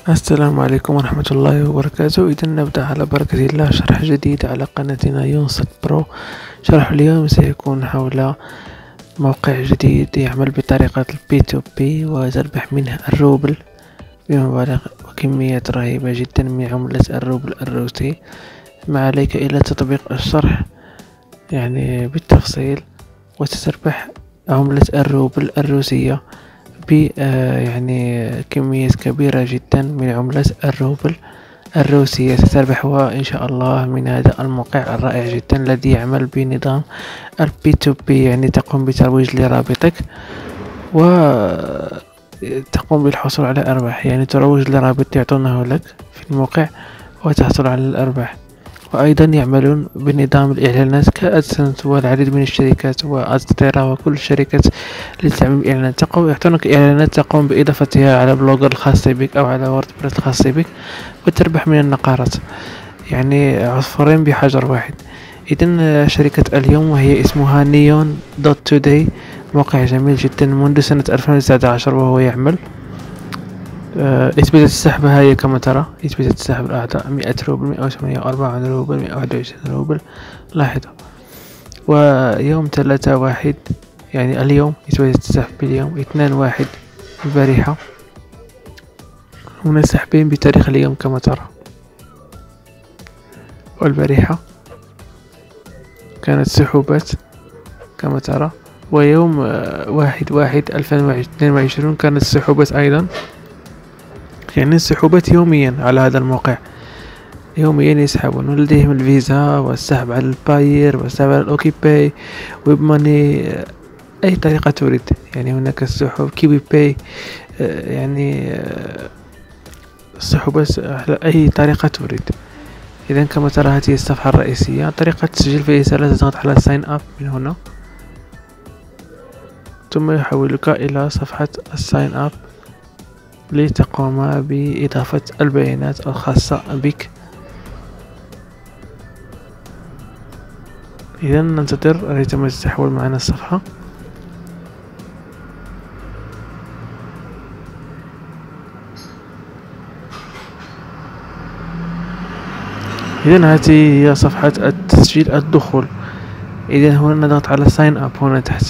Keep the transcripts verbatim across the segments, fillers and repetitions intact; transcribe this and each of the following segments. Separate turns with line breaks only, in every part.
السلام عليكم ورحمة الله وبركاته. إذا نبدأ على بركة الله شرح جديد على قناتنا يونسك برو. شرح اليوم سيكون حول موقع جديد يعمل بطريقة البي تو بي وتربح منه الروبل بمبالغ وكميات رهيبة جدا من عملة الروبل الروسي. ما عليك إلا تطبيق الشرح يعني بالتفصيل وستربح عملة الروبل الروسية ب يعني كمية كبيرة جدا من عملة الروبل الروسية. ستربحها إن شاء الله من هذا الموقع الرائع جدا الذي يعمل بنظام البي تو بي، يعني تقوم بترويج لرابطك وتقوم بالحصول على أرباح، يعني تروج لرابط يعطونه لك في الموقع وتحصل على الأرباح. وأيضا يعملون بنظام الإعلانات كأدسنس والعديد من الشركات وأزتيرا وكل الشركات التي تعمل بإعلانات تقوم يعطونك إعلانات تقوم بإضافتها على بلوجر الخاص بك أو على ووردبريس الخاص بك وتربح من النقارات، يعني عصفورين بحجر واحد. إذن شركة اليوم وهي اسمها نيون دوت توداي، موقع جميل جدا منذ سنة ألفين وتسعة عشر وهو يعمل. إثبات السحب هي كما ترى، إثبات السحب الأعضاء مئة روبل، مئة وثمانية وأربعين روبل، مئة وواحد وعشرين روبل. لاحظوا، ويوم ثلاثة واحد يعني اليوم إثبات السحب باليوم اثنان واحد البارحة. هنا سحبين بتاريخ اليوم كما ترى، والبارحة كانت سحوبات كما ترى، ويوم واحد واحد ألفين واثنين وعشرين كانت سحوبات أيضا، يعني السحوبات يوميا على هذا الموقع، يوميا يسحبون. ولديهم الفيزا والسحب على الباير والسحب على الأوكي باي ويب ماني، أي طريقة تريد. يعني هناك السحوب كيوي باي، يعني السحوبات على أي طريقة تريد. إذا كما ترى هذه الصفحة الرئيسية، طريقة التسجيل فهي سهلة، تضغط على ساين اب من هنا ثم يحولك إلى صفحة الساين اب لتقوم بإضافة البيانات الخاصة بك. إذا ننتظر ريتم تحول معنا الصفحة. إذا هذه هي صفحة التسجيل الدخول. إذا هنا نضغط على ساين اب هنا تحت،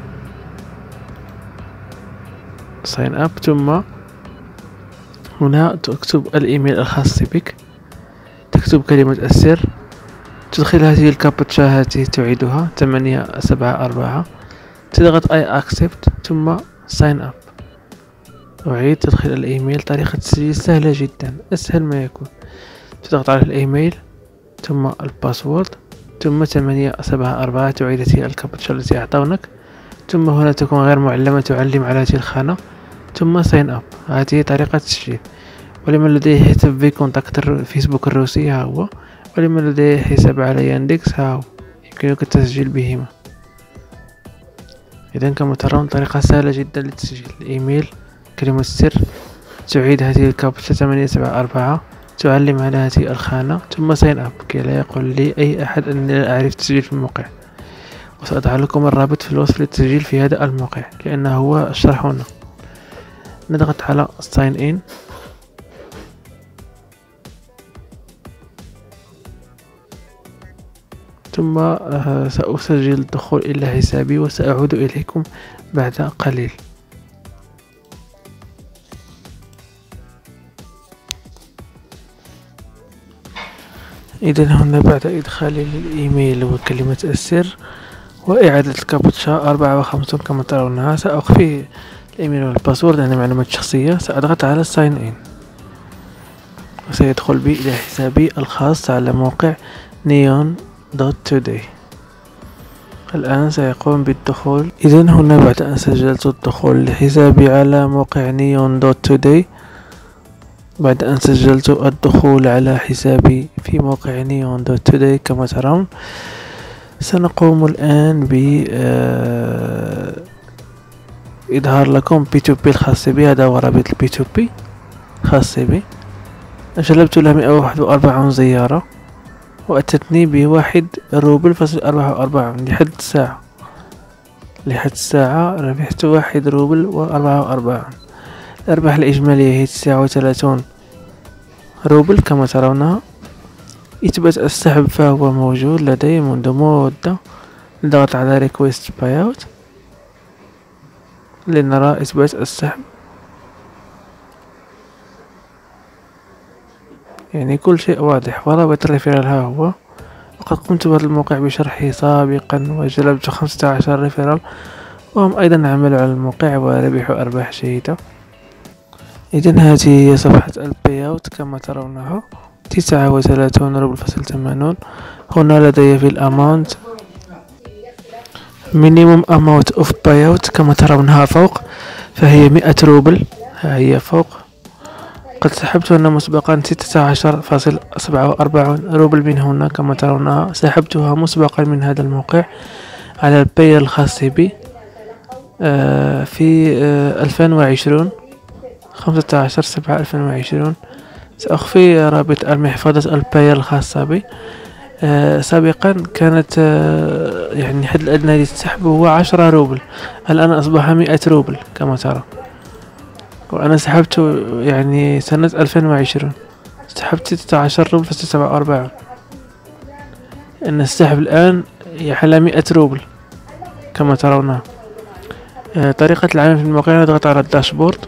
ساين اب، ثم هنا تكتب الإيميل الخاص بك، تكتب كلمة السر، تدخل هذه الكابتشا هذه تعيدها ثمانية سبعة أربعة، تضغط I accept ثم sign up. أعيد تدخل الإيميل. طريقة التسجيل سهلة جدا، أسهل ما يكون. تضغط على الإيميل ثم الباسورد ثم ثمانية سبعة أربعة، تعيد هذه الكابتشا التي أعطونك، ثم هنا تكون غير معلمة تعلم على هذه الخانة ثم sign up. هذه طريقة التسجيل. ولمن لديه حساب في كونتاكت فيسبوك الروسي ها هو، ولمن لديه حساب على ياندكس ها هو، يمكنك التسجيل بهما. إذا كما ترون طريقة سهلة جدا للتسجيل. الإيميل، كلمة السر، تعيد هذه الكابتشا ثمانية سبعة أربعة، تعلم على هذه الخانة ثم ساين اب كي لا يقول لي أي أحد أني لا أعرف التسجيل في الموقع. وسأضع لكم الرابط في الوصف للتسجيل في هذا الموقع لأنه هو الشرح هنا. نضغط على ساين ان ثم سأسجل الدخول إلى حسابي وسأعود إليكم بعد قليل. إذا هنا بعد إدخال الإيميل وكلمة السر وإعادة الكابتشا أربعة وخمسون كما ترونها، سأخفي الإيميل والباسورد لأنها معلومات شخصية. سأضغط على ساين إن وسيدخل بي إلى حسابي الخاص على موقع نيون دوت توداي. الآن سيقوم بالدخول. إذا هنا بعد أن سجلت الدخول لحسابي على موقع نيون دوت توداي، بعد أن سجلت الدخول على حسابي في موقع نيون دوت توداي كما ترون، سنقوم الآن ب إظهار لكم بي تو بي الخاص بي. هذا هو رابط البي تو بي خاص بي. جلبت له مئة وواحد وأربعين زيارة وأتتني بواحد روبل فاصل أربعة وأربعين لحد الساعة. لحد الساعة ربحت واحد روبل وأربعة وأربعين. الأرباح الإجمالية هي تسعة وثلاثون روبل كما ترونها. يثبت السحب فهو موجود لدي منذ مدة. نضغط على request payout لنرى إثبات السحب. يعني كل شيء واضح. ورابط الريفيرال ها هو. وقد قمت بهذا الموقع بشرحه سابقا وجلبت خمسة عشر ريفيرال، وهم أيضا عملوا على الموقع وربحوا أرباح جيدة. إذن هذه هي صفحة البايوت كما ترونها. تسعة وثلاثون روبل فاصل ثمانون. هنا لدي في الأماونت minimum amount of payout كما ترونها فوق، فهي مئة روبل. ها هي فوق. قد سحبت هنا مسبقا ستة عشر فاصل سبعة وأربعين روبل من هنا كما ترونها. سحبتها مسبقا من هذا الموقع على الباي الخاص بي آه في آه ألفين وعشرين خمسة عشر سبعة ألفين وعشرين. سأخفي رابط المحفظة الباي الخاصة بي. آه سابقا كانت آه يعني حد الأدنى للسحب هو عشرة روبل، الآن أصبح مئة روبل كما ترى. وأنا سحبت يعني سنة ألفين وعشرين سحبت ستة عشر روبل فاصل سبعة وأربعين. أن السحب الآن يحل مئة روبل كما ترونها. آه طريقة العمل في الموقع، نضغط على الداشبورد.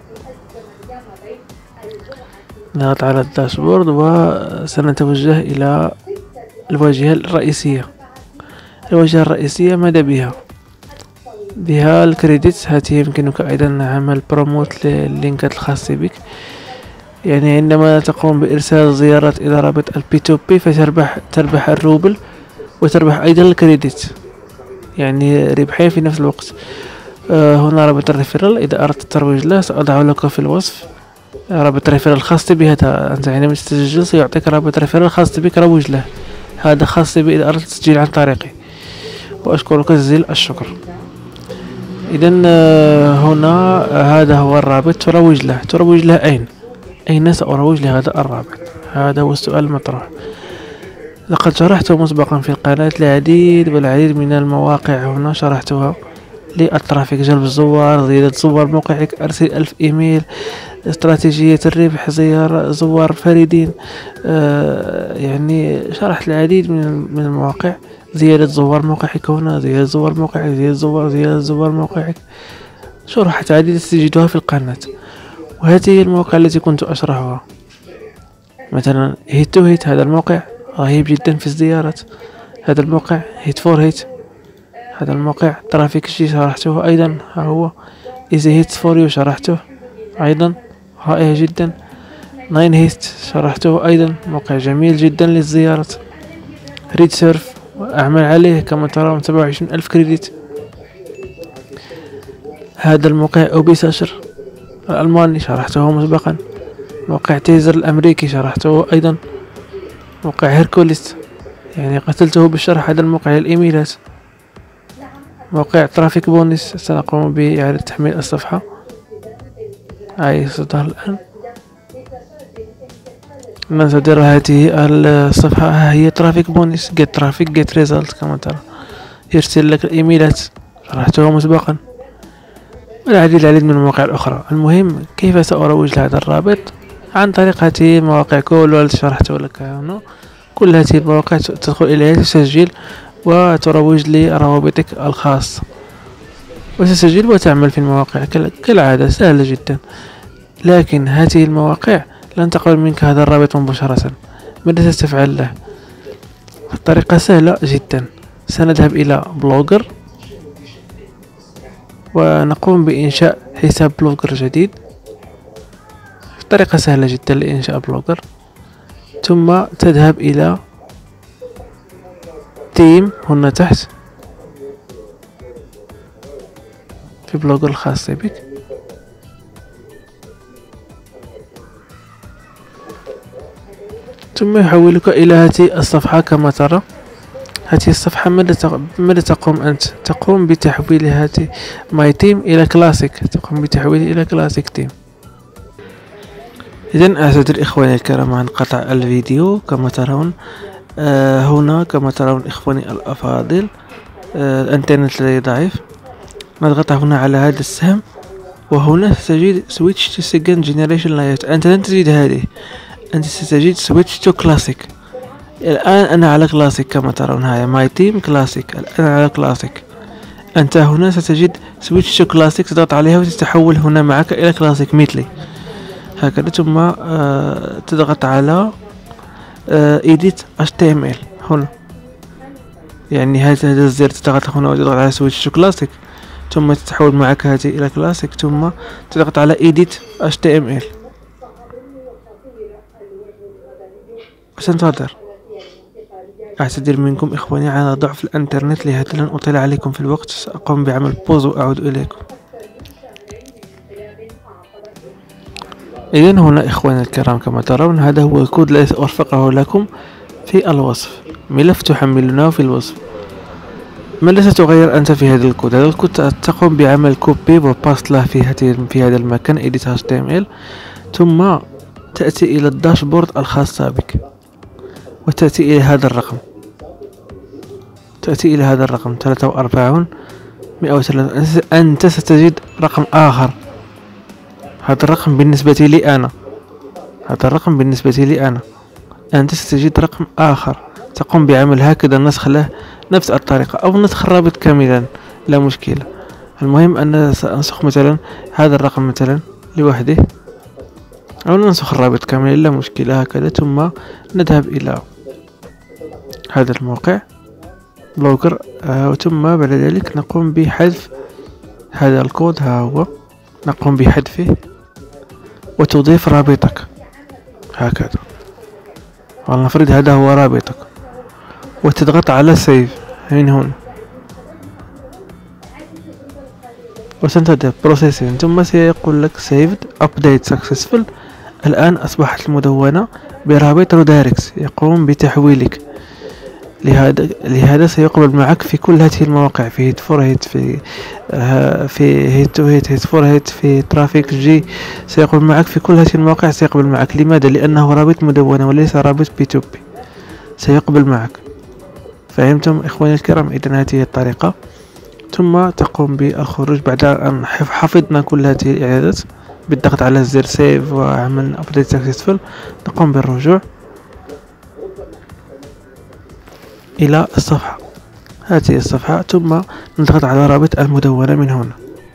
نضغط على الداشبورد وسنتوجه إلى الواجهة الرئيسية. الواجهة الرئيسية ماذا بها؟ بها الكريديت. هذه يمكنك أيضا عمل بروموت لللينكات الخاصة بك. يعني عندما تقوم بإرسال زيارات إلى رابط البي تو بي فتربح تربح الروبل وتربح أيضا الكريديت، يعني ربحين في نفس الوقت. آه هنا رابط الريفيرال، إذا أردت الترويج له سأضع لك في الوصف رابط الريفيرال الخاص بهذا. أنت عندما تسجل سيعطيك رابط الريفيرال الخاص بك روج له. هذا خاص بي إذا أردت التسجيل عن طريقي، وأشكرك جزيل الشكر. إذا هنا هذا هو الرابط. تروج له. تروج له أين؟ أين سأروج لهذا الرابط؟ هذا هو السؤال المطروح. لقد شرحته مسبقا في القناة العديد والعديد من المواقع. هنا شرحتها للترافيك، جلب الزوار، زيادة زوار موقعك، أرسل ألف إيميل، استراتيجية الربح، زيارة زوار فريدين. آه يعني شرحت العديد من من المواقع. زيادة زوار موقعك هنا، زيادة زوار موقعك، زيادة زوار زيادة زوار موقعك. شرحت عديدة تجدها في القناة. وهذه هي المواقع التي كنت أشرحها. مثلا هيت تو هيت، هذا الموقع رهيب جدا في الزيارات. هذا الموقع هيت فور هيت، هذا الموقع ترافيك شي شرحته أيضا. ها هو إيزي هيت فور يو شرحته أيضا، رائع جدا. ناين هيت شرحته أيضا، موقع جميل جدا للزيارات. ريد سيرف أعمل عليه كما ترون سبعة وعشرين ألف كريديت. هذا الموقع أوبي ساشر الألماني شرحته مسبقا. موقع تيزر الأمريكي شرحته أيضا. موقع هيركوليس يعني قتلته بالشرح. هذا الموقع للإيميلات. موقع ترافيك بونس سنقوم بإعادة تحميل الصفحة. هاي ستظهر الآن. من تدير هذه الصفحة ها هي ترافيك بونس، جيت ترافيك جيت ريزلت كما ترى. يرسل لك الإيميلات شرحته مسبقا. والعديد العديد من المواقع الأخرى. المهم كيف سأروج لهذا الرابط؟ عن طريق هذه المواقع كلها التي شرحته لك هنا. كل هذه المواقع تدخل إليها تسجل وتروج لروابطك الخاصة، وتسجل وتعمل في المواقع كالعادة. سهلة جدا. لكن هذه المواقع لن تقبل منك هذا الرابط مباشرة. ماذا ستفعل له؟ الطريقة سهلة جدا. سنذهب إلى بلوجر ونقوم بإنشاء حساب بلوجر جديد. طريقة سهلة جدا لإنشاء بلوجر. ثم تذهب إلى تيم هنا تحت في بلوجر الخاص بك. ثم يحولك إلى هذه الصفحة كما ترى. هذه الصفحة ماذا ماذا تقوم أنت؟ تقوم بتحويل هذه ماي تيم إلى كلاسيك. تقوم بتحويله إلى كلاسيك تيم. إذن أعتذر إخواني الكرام عن قطع الفيديو. كما ترون آه هنا كما ترون إخواني الأفاضل آه الإنترنت لدي ضعيف. نضغط هنا على هذا السهم، وهنا ستجد سويتش تو سكند جنريشن لايت. أنت لن تجد هذه. أنت ستجد switch to classic. الآن أنا على كلاسيك كما ترون، هاي ماي تيم كلاسيك، الآن على كلاسيك. أنت هنا ستجد switch to classic، تضغط عليها وتتحول هنا معك إلى كلاسيك مثلي هكذا. ثم آه تضغط على آه edit إتش تي إم إل هنا، يعني هذا الزر تضغط هنا وتضغط على switch to classic، ثم تتحول معك هذه إلى كلاسيك، ثم تضغط على edit إتش تي إم إل وسنتظر. أعتذر منكم إخواني على ضعف الإنترنت، لهذا لن أطيل عليكم في الوقت، سأقوم بعمل بوز وأعود إليكم. إذن هنا إخواني الكرام كما ترون هذا هو الكود الذي أرفقه لكم في الوصف، ملف تحملونه في الوصف. ماذا ستغير أنت في هذا الكود؟ هذا الكود تقوم بعمل كوبي وباست له في هذه في هذا المكان edit إتش تي إم إل، ثم تأتي إلى الداشبورد الخاصة بك وتأتي إلى هذا الرقم، تأتي إلى هذا الرقم ثلاثة وأربعون مئة وثلاثة. أنت ستجد رقم آخر، هذا الرقم بالنسبة لي أنا، هذا الرقم بالنسبة لي أنا أنت ستجد رقم آخر، تقوم بعمل هكذا نسخ له نفس الطريقة، أو نسخ الرابط كاملا لا مشكلة. المهم أن سأنسخ مثلا هذا الرقم مثلا لوحده، أو ننسخ الرابط كاملا لا مشكلة هكذا. ثم نذهب إلى هذا الموقع بلوجر، آه ثم بعد ذلك نقوم بحذف هذا الكود، ها هو نقوم بحذفه وتضيف رابطك هكذا، ولنفرض هذا هو رابطك، وتضغط على سيف من هنا وسنتظر بروسيسين، ثم سيقول لك saved update successful. الآن أصبحت المدونة برابط روداريكس يقوم بتحويلك، لهذا لهذا سيقبل معك في كل هذه المواقع، في هيت فور هيت، في آه في هيت تو هيت، هيت فور هيت، في ترافيك جي، سيقبل معك في كل هذه المواقع. سيقبل معك لماذا؟ لأنه رابط مدونة وليس رابط بي تو بي، سيقبل معك. فهمتم إخواني الكرام؟ إذن هذه الطريقة. ثم تقوم بالخروج بعد أن حفظنا كل هذه الإعدادات بالضغط على زر سيف وعمل أبديت سكسسفول. نقوم بالرجوع إلى الصفحة، هذه الصفحة، ثم نضغط على رابط المدونة من هنا.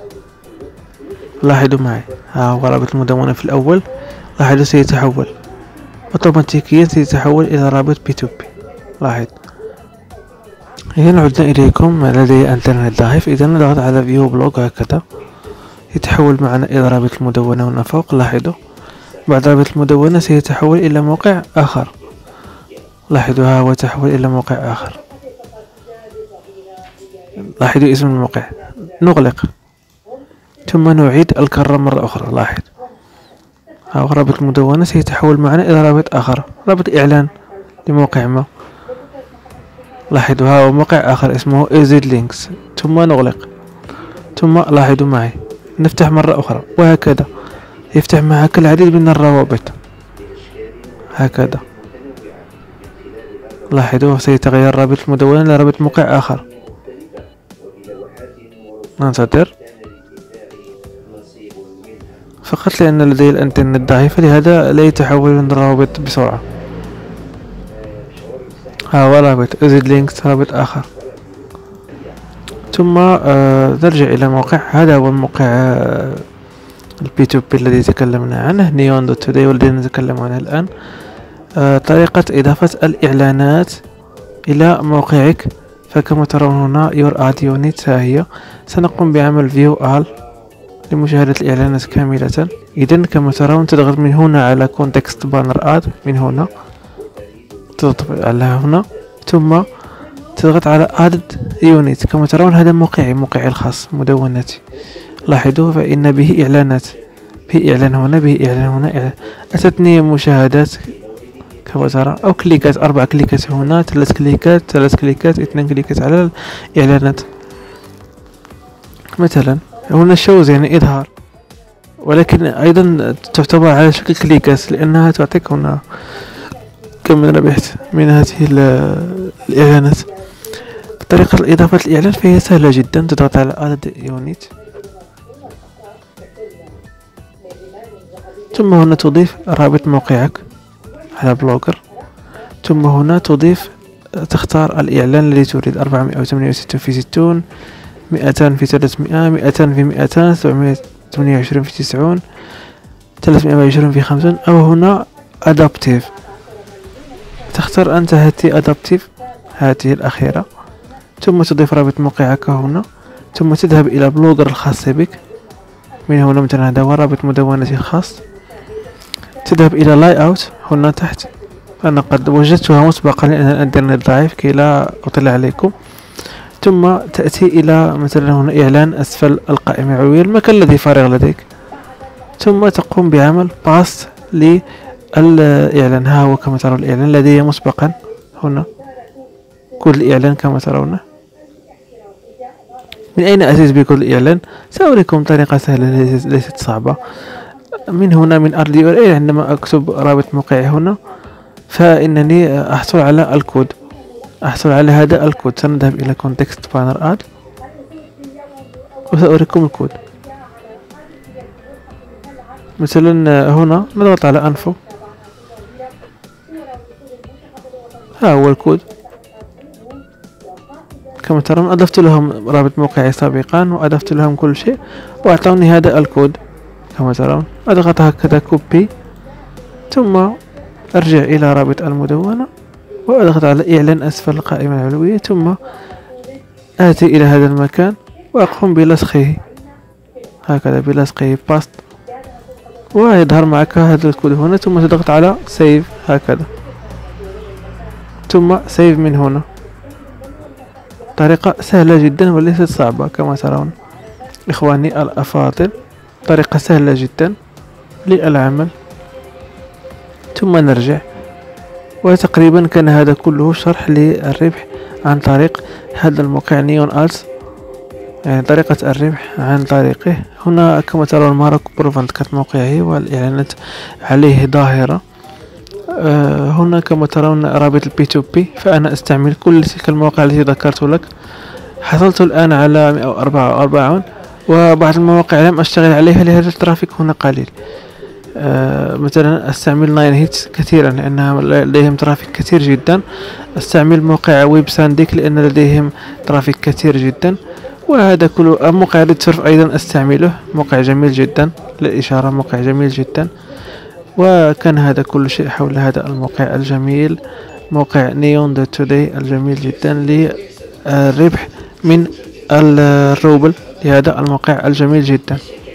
لاحظوا معي، ها هو رابط المدونة في الأول، لاحظوا سيتحول أوتوماتيكيا، سيتحول إلى رابط بي تو بي. لاحظ. إذا عدنا إليكم، لدي انترنت ضعيف، إذا نضغط على فيو بلوج هكذا يتحول معنا إلى رابط المدونة هنا فوق. لاحظوا بعد رابط المدونة سيتحول إلى موقع آخر، لاحظوا ها هو تحول إلى موقع آخر. لاحظوا اسم الموقع، نغلق ثم نعيد الكرة مرة أخرى. لاحظ ها هو رابط المدونة سيتحول معنا إلى رابط آخر، رابط إعلان لموقع ما. لاحظوا ها هو موقع آخر اسمه إيزي لينكس، ثم نغلق. ثم لاحظوا معي نفتح مرة أخرى، وهكذا يفتح معك العديد من الروابط هكذا. لاحظوا سيتغير رابط المدونة إلى رابط موقع آخر. ننتظر فقط لأن لدي الانترنت ضعيفة، لهذا لا يتحول الروابط بسرعة. ها هو رابط أزيد لينكس، رابط آخر. ثم آه نرجع إلى الموقع، هذا هو الموقع آه البي تو بي الذي تكلمنا عنه، نيون دوت توداي، والذي نتكلم عنه الآن. آه طريقة إضافة الإعلانات إلى موقعك، فكما ترون هنا your ad unit، ها هي. سنقوم بعمل view all لمشاهدة الإعلانات كاملة. إذن كما ترون تضغط من هنا على context banner ad، من هنا تضغط على هنا، ثم تضغط على add unit. كما ترون هذا موقعي، موقعي الخاص مدونتي. لاحظوا فإن به إعلانات، به إعلان هنا، به إعلان هنا، إعلان. أتتني مشاهدات كما ترى، أو كليكات، أربع كليكات هنا، ثلاث كليكات، ثلاث كليكات، اثنين كليكات على الإعلانات. مثلا هنا شوز يعني إظهار، ولكن أيضا تعتبر على شكل كليكات لأنها تعطيك هنا كم ربحت من هذه الإعلانات. طريقة إضافة الإعلان فهي سهلة جدا، تضغط على add unit، ثم هنا تضيف رابط موقعك على بلوجر، ثم هنا تضيف تختار الإعلان الذي تريد، أربعمائة وثمانية وستون في ستون، مئتان في ثلاثمائة، مئتان في مئتان، سبعمائة وثمانية وعشرين في تسعون، ثلاثمائة وعشرين في خمسون، أو هنا أدابتيف، تختار أنت هذه أدابتيف، هذه الأخيرة، ثم تضيف رابط موقعك هنا، ثم تذهب إلى بلوجر الخاص بك. من هنا مثلا هذا هو رابط مدونتي الخاص، تذهب إلى لاي أوت هنا تحت، أنا قد وجدتها مسبقا لأن الإنترنت ضعيف كي لا أطل عليكم. ثم تأتي إلى مثلا هنا إعلان أسفل القائمة العلوية، المكان الذي فارغ لديك، ثم تقوم بعمل باست للإعلان. ها هو كما ترون الإعلان لدي مسبقا هنا، كل الإعلان كما ترونه. من أين أتيت بكل الإعلان؟ سأريكم طريقة سهلة ليست صعبة. من هنا من ار دي ار اي عندما أكتب رابط موقعي هنا فإنني أحصل على الكود، أحصل على هذا الكود. سنذهب إلى context banner ad وسأريكم الكود. مثلا هنا نضغط على انفو، ها هو الكود كما ترون. أضفت لهم رابط موقعي سابقا وأضفت لهم كل شيء وأعطوني هذا الكود كما ترون. أضغط هكذا كوبي، ثم أرجع إلى رابط المدونة وأضغط على إعلان أسفل القائمة العلوية، ثم آتي إلى هذا المكان وأقوم بلصقه هكذا، بلصقه باست، ويظهر معك هذا الكود هنا، ثم تضغط على سيف هكذا، ثم سيف من هنا. طريقة سهلة جدا وليست صعبة كما ترون إخواني الأفاضل، طريقة سهلة جدا للعمل. ثم نرجع، وتقريبا كان هذا كله شرح للربح عن طريق هذا الموقع نيون ألز، يعني طريقة الربح عن طريقه. هنا كما ترون مارك بروفانت كانت موقعه والإعلانات عليه ظاهرة. أه هنا كما ترون رابط البي تو بي، فأنا أستعمل كل تلك المواقع التي ذكرت لك. حصلت الآن على مئة وأربعة وأربعين، وبعض المواقع لم أشتغل عليها لهذا الترافيك هنا قليل. أه مثلا أستعمل ناين هيتس كثيرا لأنها لديهم ترافيك كثير جدا. أستعمل موقع ويب سانديك لأن لديهم ترافيك كثير جدا. وهذا كله. موقع ريدسيرف أيضا أستعمله، موقع جميل جدا للإشارة، موقع جميل جدا. وكان هذا كل شيء حول هذا الموقع الجميل، موقع نيون دوت توداي الجميل جدا للربح من الروبل لهذا الموقع الجميل جدا.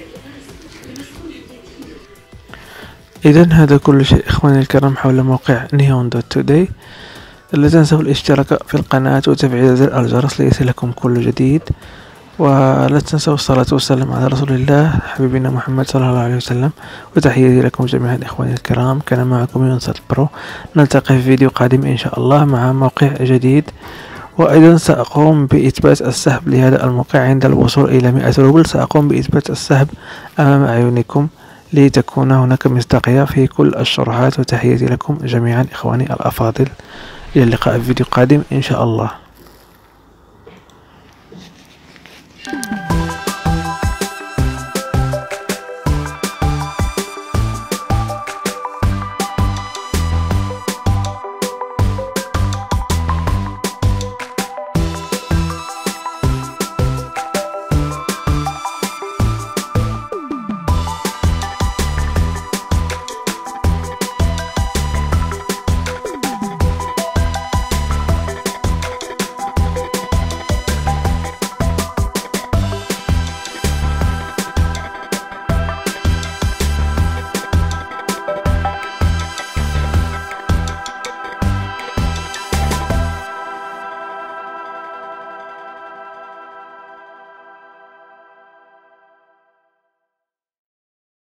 إذن هذا كل شيء إخواني الكرام حول موقع نيون دوت توداي. لا تنسوا الاشتراك في القناة وتفعيل زر الجرس ليصلكم كل جديد، ولا تنسوا الصلاة والسلام على رسول الله حبيبنا محمد صلى الله عليه وسلم. وتحياتي لكم جميعا إخواني الكرام، كان معكم يونس برو. نلتقي في فيديو قادم إن شاء الله مع موقع جديد. وأيضا سأقوم بإثبات السحب لهذا الموقع عند الوصول إلى مئة روبل. سأقوم بإثبات السحب أمام أعينكم لتكون هناك مصداقية في كل الشروحات. وتحياتي لكم جميعا إخواني الأفاضل، إلى اللقاء في فيديو قادم إن شاء الله.